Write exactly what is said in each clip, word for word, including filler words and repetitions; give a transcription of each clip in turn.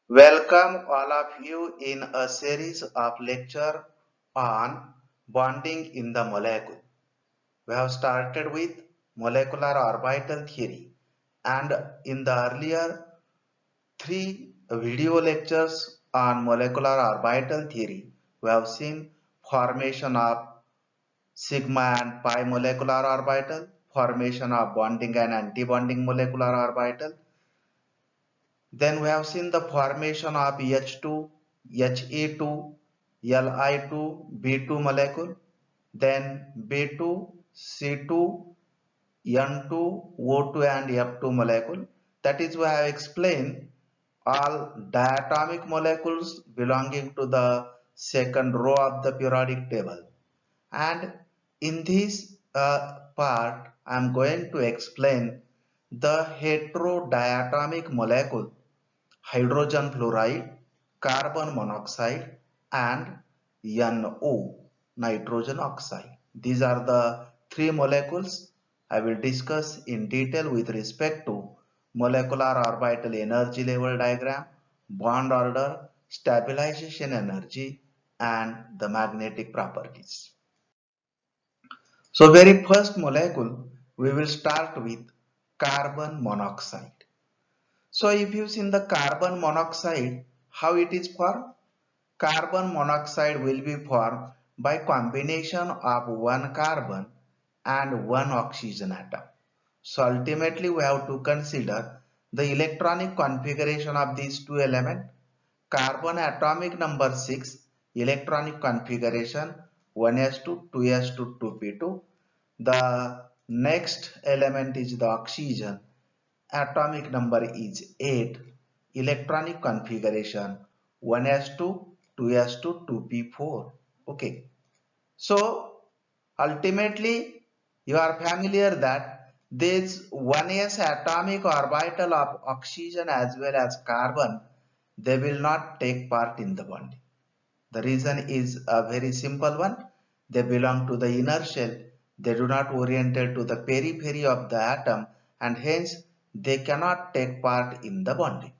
Welcome all of you in a series of lecture on bonding in the molecule. We have started with molecular orbital theory, and in the earlier three video lectures on molecular orbital theory, we have seen formation of sigma and pi molecular orbital, formation of bonding and anti-bonding molecular orbital. Then we have seen the formation of H two, H E two, L I two, B two molecule, then B two, C two, N two, O two and F two molecule. That is why I have explained all diatomic molecules belonging to the second row of the periodic table. And in this uh, part, I am going to explain the heterodiatomic molecule hydrogen fluoride, carbon monoxide and N O, nitrogen oxide. These are the three molecules I will discuss in detail with respect to molecular orbital energy level diagram, bond order, stabilization energy and the magnetic properties. So very first molecule we will start with carbon monoxide. So if you see the carbon monoxide, how it is formed? Carbon monoxide will be formed by combination of one carbon and one oxygen atom. So ultimately we have to consider the electronic configuration of these two elements. Carbon atomic number six, electronic configuration one s two, two s two, two p two. The next element is the oxygen, atomic number is eight, electronic configuration one s two, two s two, two p four. Okay, so ultimately you are familiar that this one s atomic orbital of oxygen as well as carbon, they will not take part in the bonding. The reason is a very simple one. They belong to the inner shell. They do not orientate to the periphery of the atom and hence they cannot take part in the bonding.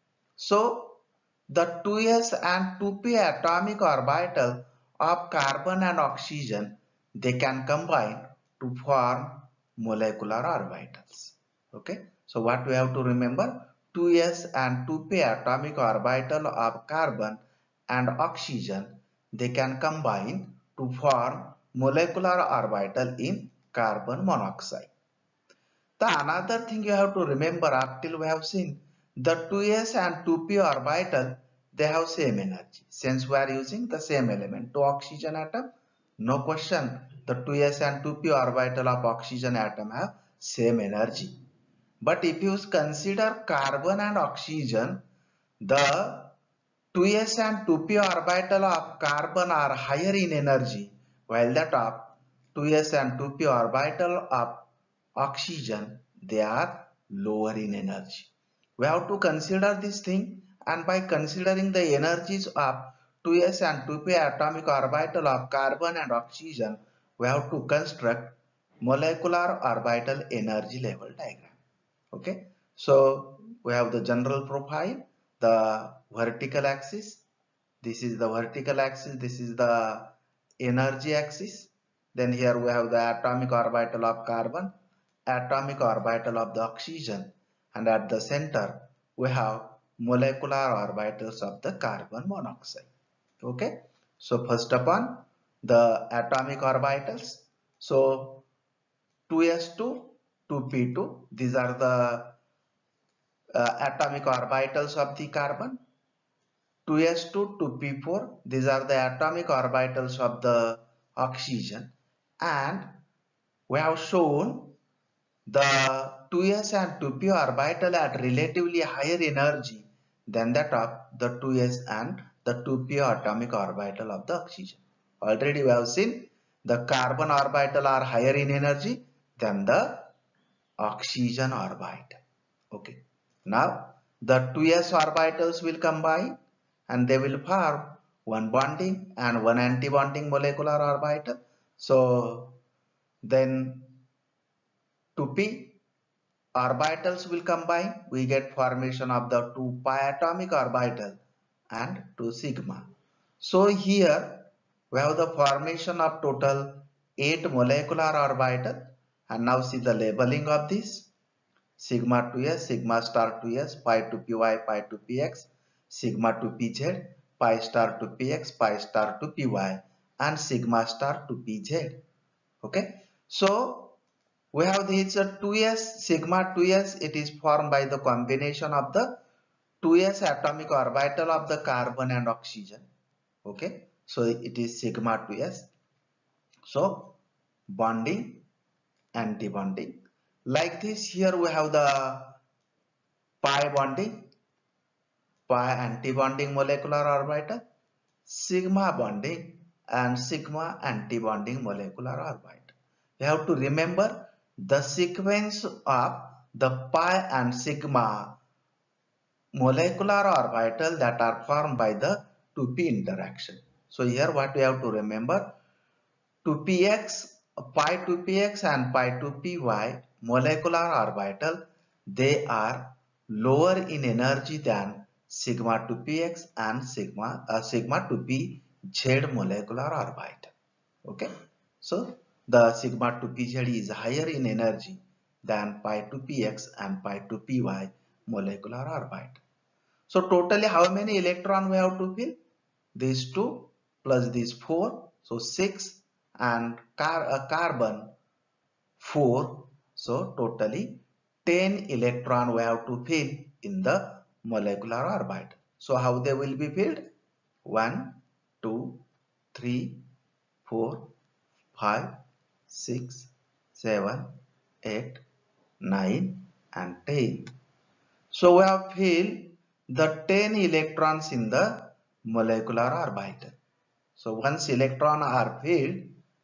So the two s and two p atomic orbital of carbon and oxygen, they can combine to form molecular orbitals. Okay. So what we have to remember, two s and two p atomic orbital of carbon and oxygen, they can combine to form molecular orbital in carbon monoxide. The another thing you have to remember up till we have seen the two s and two p orbital, they have same energy. Since we are using the same element, two oxygen atom, no question, the two s and two p orbital of oxygen atom have same energy. But if you consider carbon and oxygen, the two s and two p orbital of carbon are higher in energy, while that of two s and two p orbital of oxygen, they are lower in energy. We have to consider this thing, and by considering the energies of two s and two p atomic orbital of carbon and oxygen, we have to construct molecular orbital energy level diagram. Okay, so we have the general profile, the vertical axis, this is the vertical axis, this is the energy axis. Then here we have the atomic orbital of carbon, atomic orbital of the oxygen, and at the center we have molecular orbitals of the carbon monoxide. Okay, so first upon the atomic orbitals, so two s two, two p two, these are the uh, atomic orbitals of the carbon. two s two, two p four, these are the atomic orbitals of the oxygen, and we have shown the two s and two p orbital at relatively higher energy than that of the two s and the two p atomic orbital of the oxygen. Already we have seen the carbon orbital are higher in energy than the oxygen orbital. Okay. Now the two s orbitals will combine and they will form one bonding and one anti-bonding molecular orbital. So then two p orbitals will combine, we get formation of the two pi atomic orbital and two sigma. So here we have the formation of total eight molecular orbital, and now see the labeling of this: sigma to s, sigma star to s, pi to py, pi to px, sigma to pz, pi star to px, pi star to py, and sigma star to pz. Okay, so we have this uh, two s, sigma two s, it is formed by the combination of the two s atomic orbital of the carbon and oxygen. Okay, so it is sigma two s. So bonding, anti-bonding. Like this, here we have the pi bonding, pi anti-bonding molecular orbital, sigma bonding, and sigma anti-bonding molecular orbital. You have to remember the sequence of the pi and sigma molecular orbital that are formed by the two p interaction. So here what we have to remember: two p x, pi two p x and pi two p y molecular orbital, they are lower in energy than sigma two p x and sigma uh, sigma two p z molecular orbital. Okay, so the sigma two p z is higher in energy than pi two p x and pi two p y molecular orbital. So totally how many electron we have to fill? These two plus these four, so six, and car uh, carbon four, so totally ten electron we have to fill in the molecular orbital. So how they will be filled? one, two, three, four, five, six, seven, eight, nine, and ten. So we have filled the ten electrons in the molecular orbital. So once electrons are filled,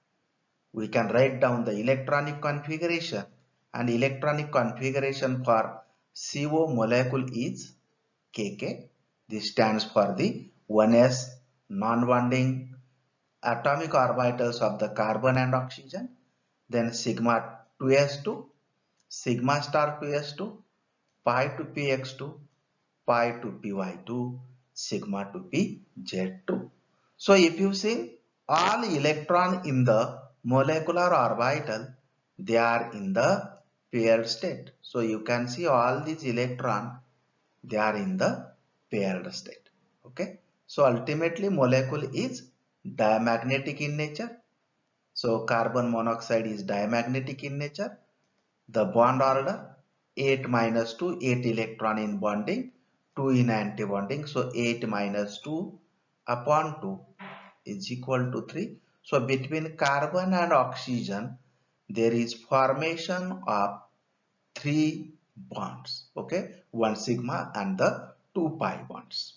we can write down the electronic configuration, and electronic configuration for C O molecule is K K. This stands for the one s non-bonding atomic orbitals of the carbon and oxygen, then sigma two s two, sigma star two s two, pi to p x two, pi to p y two, sigma to p z two. So if you see all electron in the molecular orbital, they are in the paired state. So you can see all these electron, they are in the paired state. Okay. So ultimately molecule is diamagnetic in nature. So carbon monoxide is diamagnetic in nature. The bond order eight minus two, eight electron in bonding, two in anti-bonding. So eight minus two upon two is equal to three. So between carbon and oxygen, there is formation of three bonds. Okay, one sigma and the two pi bonds.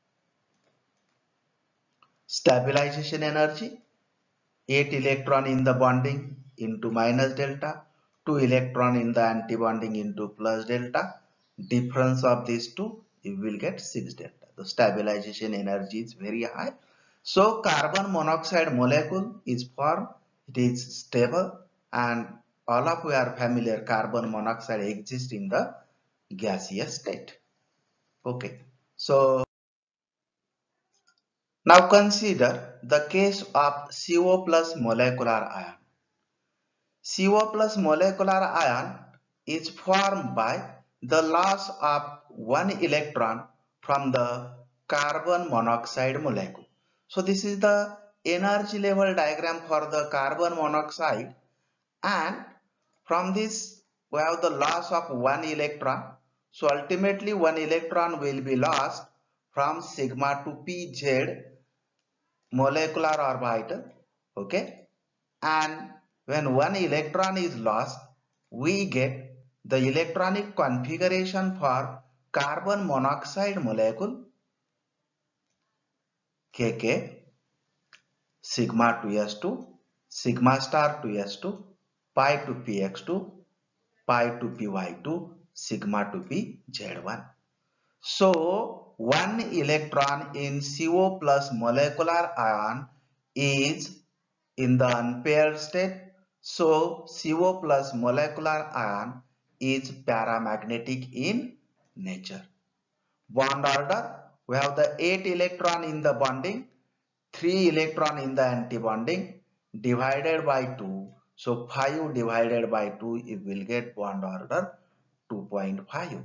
Stabilization energy, eight electron in the bonding into minus delta, two electron in the anti-bonding into plus delta. Difference of these two, you will get six delta. The stabilization energy is very high. So carbon monoxide molecule is formed, it is stable, and all of we are familiar carbon monoxide exists in the gaseous state. Okay, so now consider the case of C O plus molecular ion. C O plus molecular ion is formed by the loss of one electron from the carbon monoxide molecule. So this is the energy level diagram for the carbon monoxide, and from this we have the loss of one electron. So ultimately one electron will be lost from sigma to pz molecular orbital. Okay, and when one electron is lost, we get the electronic configuration for carbon monoxide molecule K K, sigma two s two, sigma star two s two, pi to p x two, pi to p y two, sigma to p z one. So one electron in C O plus molecular ion is in the unpaired state. So C O plus molecular ion is paramagnetic in nature. Bond order, we have the eight electron in the bonding, three electron in the antibonding, divided by two. So five divided by two, it will get bond order two point five.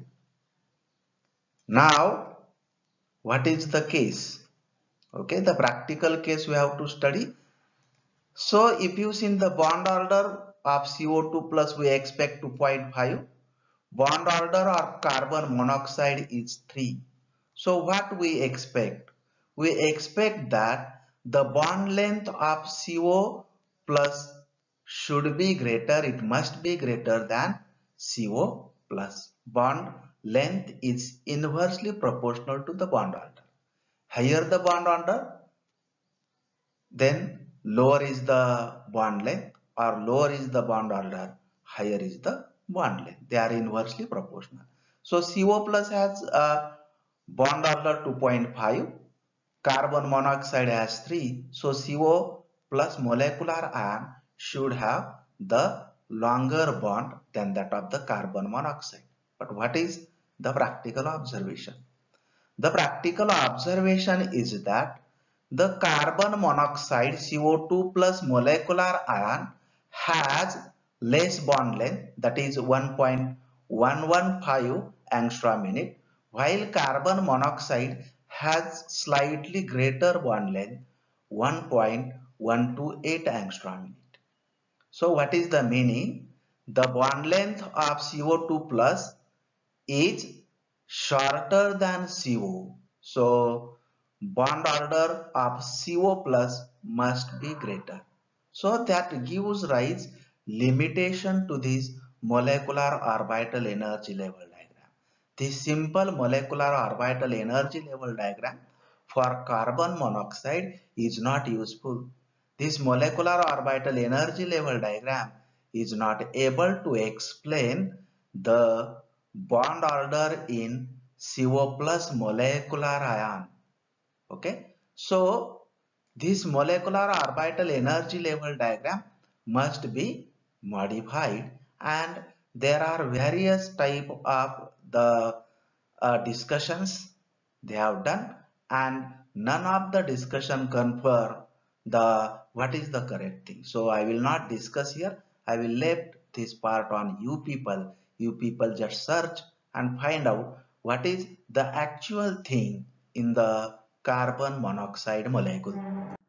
Now, what is the case? Okay, the practical case we have to study. So if you see in the bond order of C O two plus, we expect two point five. Bond order of carbon monoxide is three. So what we expect? We expect that the bond length of C O plus should be greater, it must be greater than C O plus. Bond length is inversely proportional to the bond order. Higher the bond order, then lower is the bond length, or lower is the bond order, higher is the bond length. They are inversely proportional. So C O plus has a bond order two point five, carbon monoxide has three. So C O plus molecular ion should have the longer bond than that of the carbon monoxide. But what is the practical observation? The practical observation is that the carbon monoxide C O two plus molecular ion has less bond length, that is one point one one five angstrom unit, while carbon monoxide has slightly greater bond length, one point one two eight angstrom unit. So what is the meaning? The bond length of C O two plus is shorter than C O. So bond order of C O plus must be greater. So that gives rise limitation to this molecular orbital energy level diagram. This simple molecular orbital energy level diagram for carbon monoxide is not useful. This molecular orbital energy level diagram is not able to explain the bond order in C O plus molecular ion. Okay, so this molecular orbital energy level diagram must be modified, and there are various type of the uh, discussions they have done, and none of the discussion confirm the what is the correct thing. So I will not discuss here. I will leave this part on you people. You people just search and find out what is the actual thing in the carbon monoxide molecule.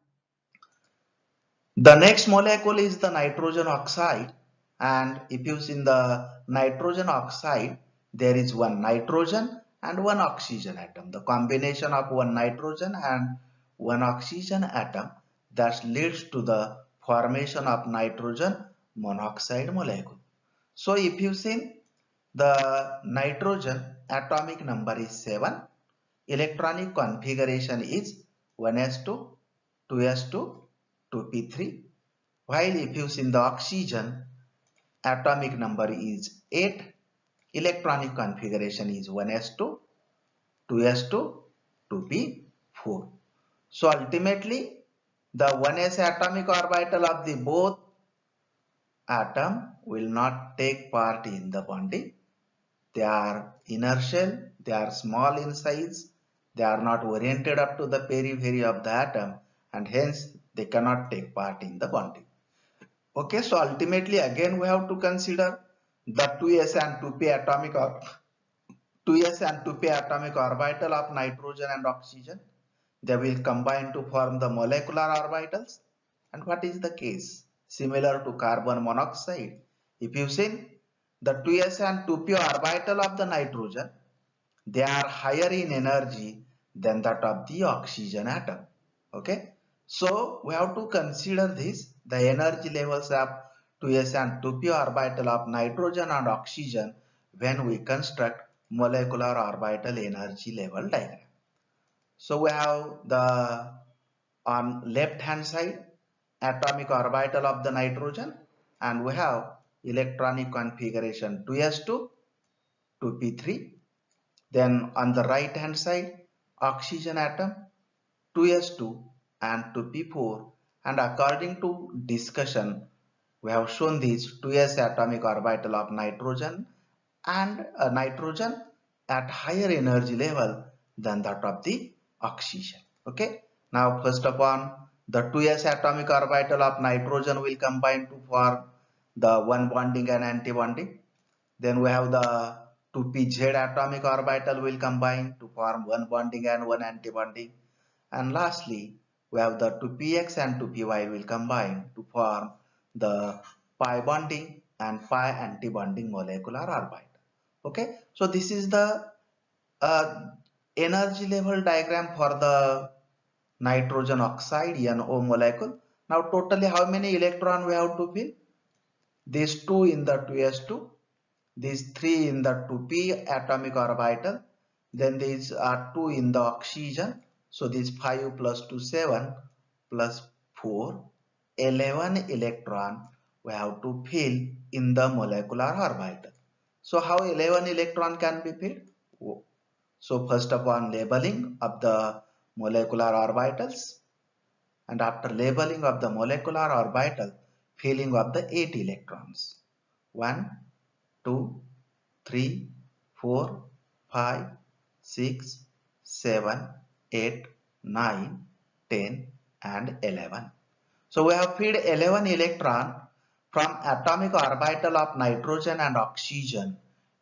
The next molecule is the nitrogen oxide, and if you see in the nitrogen oxide, there is one nitrogen and one oxygen atom. The combination of one nitrogen and one oxygen atom that leads to the formation of nitrogen monoxide molecule. So if you see the nitrogen atomic number is seven, electronic configuration is one s two, two s two, two p three, while if you see the oxygen atomic number is eight, electronic configuration is one s two, two s two, two p four. So ultimately the one s atomic orbital of the both atom will not take part in the bonding. They are inertial, they are small in size, they are not oriented up to the periphery of the atom, and hence they cannot take part in the bonding. Okay, so ultimately again we have to consider the two s and two p atomic or two s and two p atomic orbital of nitrogen and oxygen. They will combine to form the molecular orbitals. And what is the case? Similar to carbon monoxide, if you see the two s and two p orbital of the nitrogen, they are higher in energy than that of the oxygen atom. Okay, so we have to consider this, the energy levels of two s and two p orbital of nitrogen and oxygen when we construct molecular orbital energy level diagram. So we have the on left hand side atomic orbital of the nitrogen, and we have electronic configuration two s two, two p three. Then on the right hand side oxygen atom two s two and two p four, and according to discussion we have shown these two s atomic orbital of nitrogen and a nitrogen at higher energy level than that of the oxygen. Okay. Now first upon the two s atomic orbital of nitrogen will combine to form the one bonding and anti-bonding. Then we have the two p z atomic orbital will combine to form one bonding and one anti-bonding. And lastly, we have the two p x and two p y will combine to form the pi bonding and pi anti-bonding molecular orbital. Okay, so this is the uh, energy level diagram for the nitrogen oxide N O molecule. Now totally how many electron we have to fill? These two in the two s two, these three in the two p atomic orbital, then these are two in the oxygen. So this five plus two, seven plus four, eleven electron we have to fill in the molecular orbital. So how eleven electron can be filled? So first upon labeling of the molecular orbitals, and after labeling of the molecular orbital, filling of the eight electrons. one, two, three, four, five, six, seven, eight, nine, ten and eleven. So we have fed eleven electron from atomic orbital of nitrogen and oxygen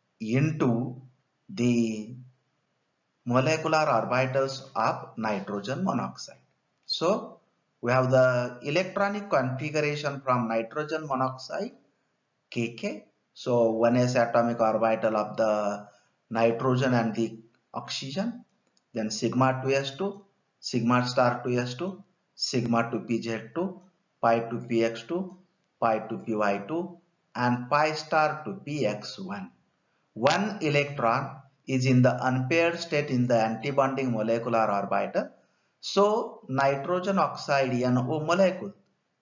into the molecular orbitals of nitrogen monoxide. So we have the electronic configuration from nitrogen monoxide K K. So one s atomic orbital of the nitrogen and the oxygen, then sigma two s two, sigma star two s two, sigma two p z two, pi two p x two, pi two p y two and pi star two p x one. One electron is in the unpaired state in the antibonding molecular orbital. So nitrogen oxide N O molecule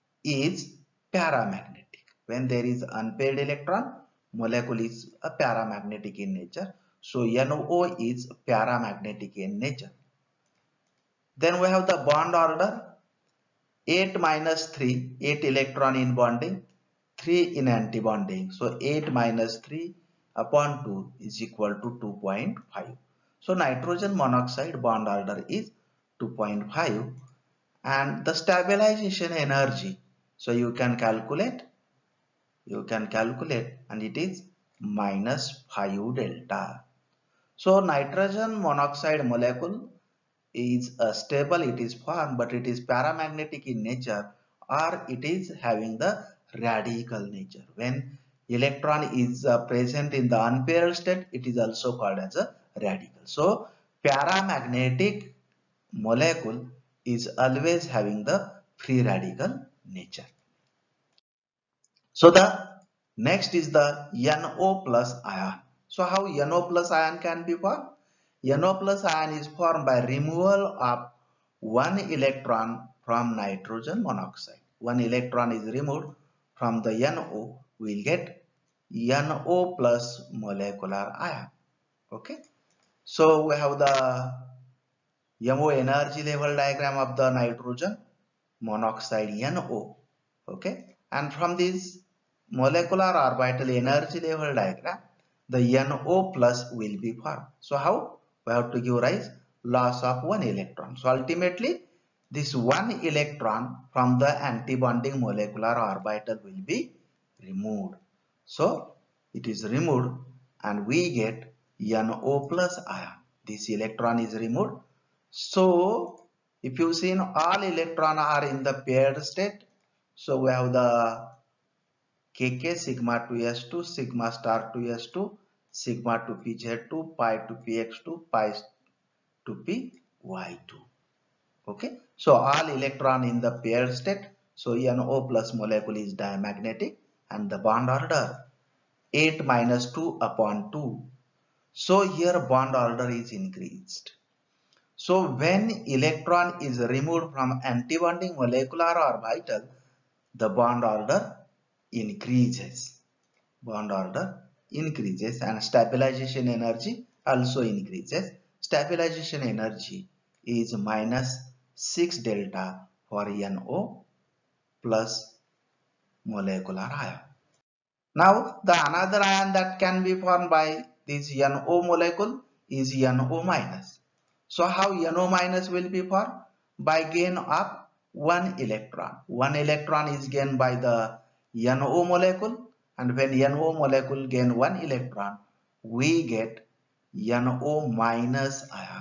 is paramagnetic. When there is unpaired electron, molecule is a paramagnetic in nature. So N O is paramagnetic in nature. Then we have the bond order. eight minus three, eight electron in bonding, three in antibonding. So eight minus three upon two is equal to two point five. So nitrogen monoxide bond order is two point five and the stabilization energy. So you can calculate, you can calculate and it is minus five delta. So nitrogen monoxide molecule is uh, stable, it is formed, but it is paramagnetic in nature or it is having the radical nature. When electron is uh, present in the unpaired state, it is also called as a radical. So paramagnetic molecule is always having the free radical nature. So the next is the N O plus ion. So how N O plus ion can be formed? N O plus ion is formed by removal of one electron from nitrogen monoxide. One electron is removed from the N O, we will get N O plus molecular ion. Okay. So we have the M O energy level diagram of the nitrogen monoxide N O. Okay. And from this molecular orbital energy level diagram, the N O plus will be formed. So how? We have to give rise loss of one electron. So ultimately this one electron from the antibonding molecular orbital will be removed. So it is removed and we get N O plus ion. This electron is removed. So if you see all electrons are in the paired state, so we have the K K sigma two s two, sigma star two s two, sigma two p z two, pi two p x two, pi two p y two. Okay, so all electron in the paired state. So N O plus molecule is diamagnetic and the bond order eight minus two upon two. So here bond order is increased. So when electron is removed from antibonding molecular orbital, the bond order increases. Bond order increases and stabilization energy also increases. Stabilization energy is minus six delta for N O plus molecular ion. Now the another ion that can be formed by this NO molecule is NO minus. So how NO minus will be formed? By gain of one electron. One electron is gained by the NO molecule, and when NO molecule gain one electron, we get NO minus ion.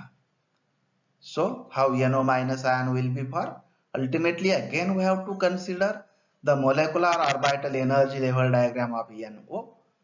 So how NO minus ion will be formed? Ultimately again we have to consider the molecular orbital energy level diagram of NO,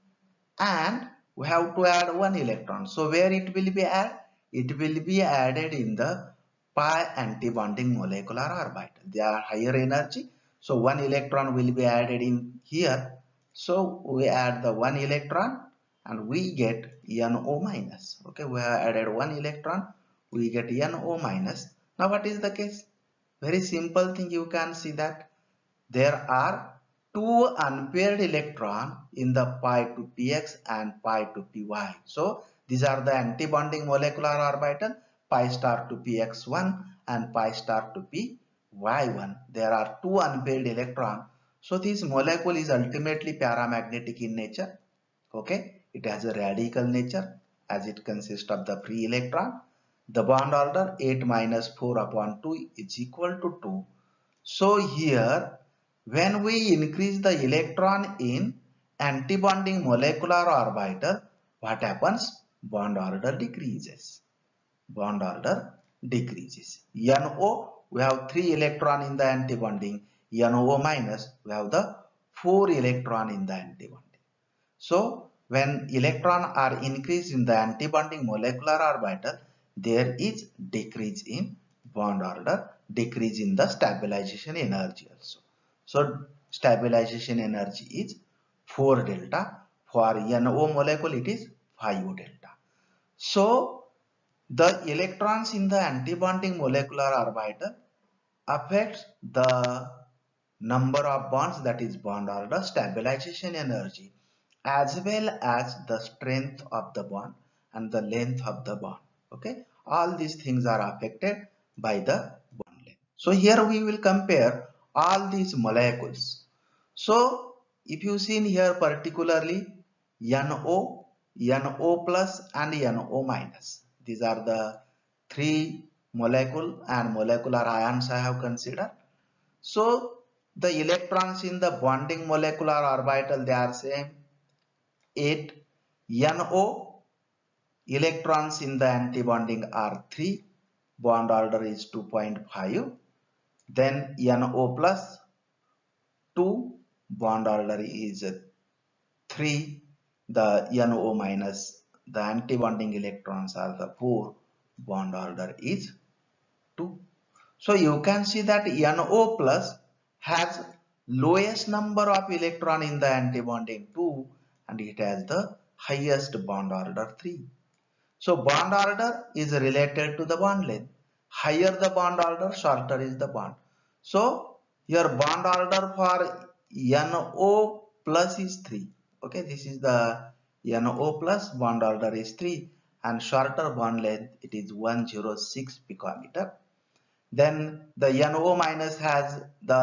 and we have to add one electron. So where it will be added? It will be added in the pi antibonding molecular orbital. They are higher energy, so one electron will be added in here. So we add the one electron and we get NO minus. Okay, we have added one electron, we get NO minus. Now what is the case? Very simple thing, you can see that there are two unpaired electron in the pi to px and pi to py. So these are the antibonding molecular orbital pi star to px one and pi star to py one. There are two unpaired electron. So this molecule is ultimately paramagnetic in nature. Okay, it has a radical nature as it consists of the free electron. The bond order eight minus four upon two is equal to two. So here when we increase the electron in antibonding molecular orbital, what happens? Bond order decreases. Bond order decreases. NO, we have three electron in the antibonding. NO minus, we have the four electron in the antibonding. So when electron are increased in the antibonding molecular orbital, there is decrease in bond order, decrease in the stabilization energy also. So stabilization energy is four delta. For NO molecule it is five delta. So the electrons in the antibonding molecular orbital affects the number of bonds, that is bond order, stabilization energy, as well as the strength of the bond and the length of the bond. Okay, all these things are affected by the bond length. So here we will compare all these molecules. So if you see in here particularly NO, NO plus and NO minus, these are the three molecule and molecular ions I have considered. So the electrons in the bonding molecular orbital, they are same eight. NO, electrons in the antibonding are three, bond order is two point five. Then NO plus two, bond order is three. The NO minus, the antibonding electrons are the four, bond order is two. So you can see that NO plus has lowest number of electron in the antibonding two, and it has the highest bond order three. So bond order is related to the bond length. Higher the bond order, shorter is the bond. So your bond order for NO plus is three. Okay, this is the NO plus, bond order is three, and shorter bond length it is one hundred six picometer. Then the NO minus has the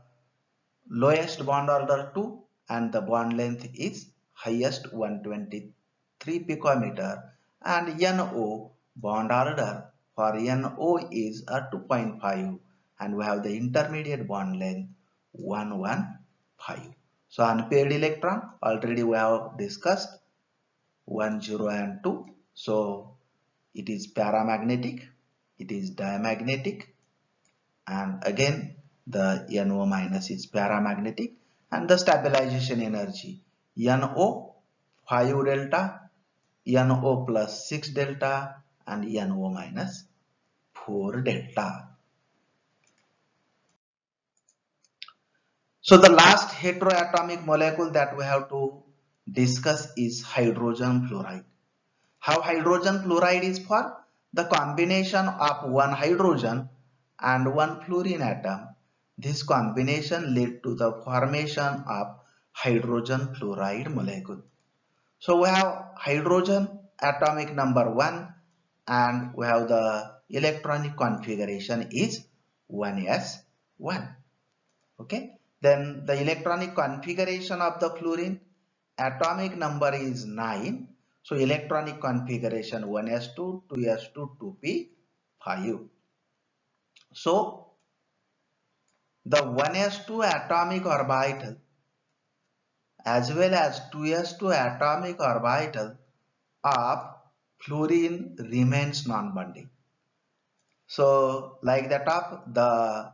lowest bond order two, and the bond length is highest one hundred twenty-three picometer, and NO bond order for NO is a two point five, and we have the intermediate bond length one hundred fifteen. So unpaired electron already we have discussed one, zero and two. So it is paramagnetic, it is diamagnetic, and again the NO minus is paramagnetic, and the stabilization energy NO five delta, NO plus six delta, and NO minus four delta. So the last heteroatomic molecule that we have to discuss is hydrogen fluoride. How hydrogen fluoride is formed? The combination of one hydrogen and one fluorine atom. This combination led to the formation of hydrogen fluoride molecule. So we have hydrogen atomic number one, and we have the electronic configuration is one s one. Okay, then the electronic configuration of the fluorine, atomic number is nine. So electronic configuration one s two, two s two, two p five. So the one s two atomic orbital as well as two s two atomic orbital of fluorine remains non-bonding. So like that of the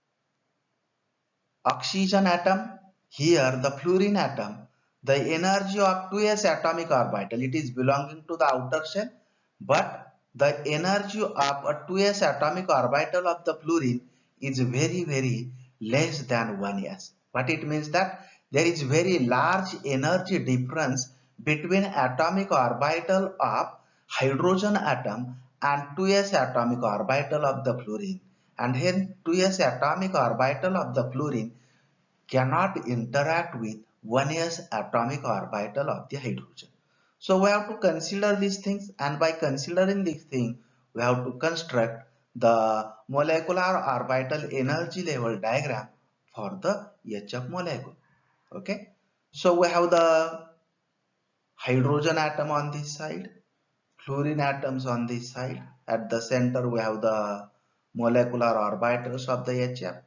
oxygen atom, here the fluorine atom, the energy of two s atomic orbital, it is belonging to the outer shell, but the energy of a two s atomic orbital of the fluorine is very very less than one s. What it means that there is very large energy difference between atomic orbital of hydrogen atom and two s atomic orbital of the fluorine, and hence two s atomic orbital of the fluorine cannot interact with one s atomic orbital of the hydrogen. So we have to consider these things, and by considering these things we have to construct the molecular orbital energy level diagram for the H F molecule. Okay, so we have the hydrogen atom on this side, fluorine atoms on this side. At the center we have the molecular orbitals of the H F.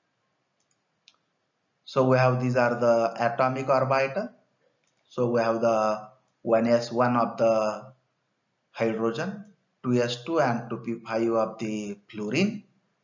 So we have, these are the atomic orbital. So we have the one s one of the hydrogen, two s two and two p five of the fluorine.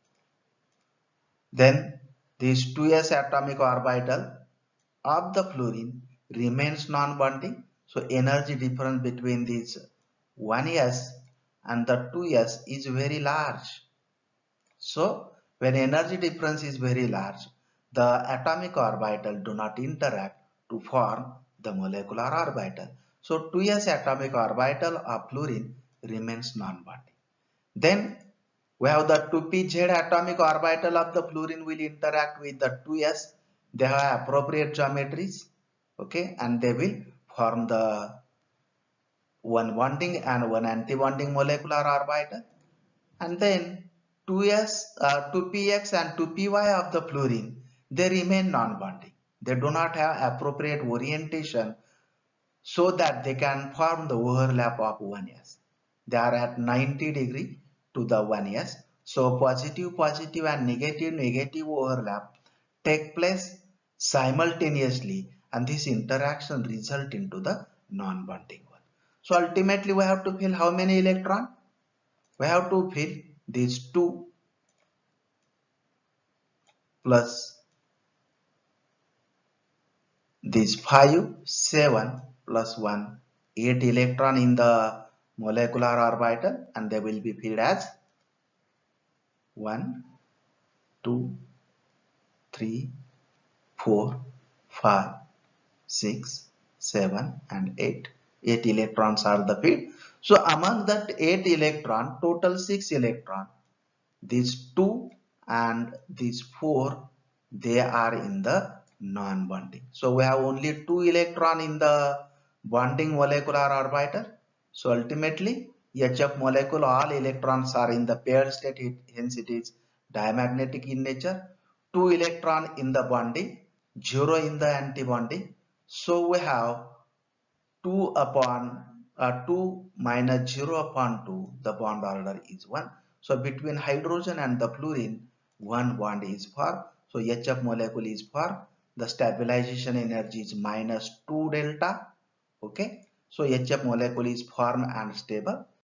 Then this two s atomic orbital of the fluorine remains non-bonding. So energy difference between these one s and the two s is very large. So when energy difference is very large, the atomic orbital do not interact to form the molecular orbital. So two s atomic orbital of fluorine remains non-bonding. Then we have the two p z atomic orbital of the fluorine will interact with the two s. They have appropriate geometries, okay, and they will form the one bonding and one anti-bonding molecular orbital. And then two s, uh, two p x and two p y of the fluorine, they remain non-bonding. They do not have appropriate orientation so that they can form the overlap of one s. They are at ninety degree to the one s. So positive positive and negative negative overlap take place simultaneously, and this interaction result into the non-bonding one. So ultimately we have to fill how many electron? We have to fill these two plus this five, seven plus one, eight electron in the molecular orbital, and they will be filled as one, two, three, four, five, six, seven and eight. eight electrons are the filled. So among that eight electron, total six electron, these two and these four, they are in the non-bonding. So we have only two electron in the bonding molecular orbital. So ultimately H F molecule, all electrons are in the paired state, hence it is diamagnetic in nature. Two electron in the bonding, zero in the anti-bonding. So we have two upon uh, two minus zero upon two, the bond order is one. So between hydrogen and the fluorine, one bond is formed. So H F molecule is formed. The stabilization energy is minus two delta. Okay. So H F molecule is formed and stable.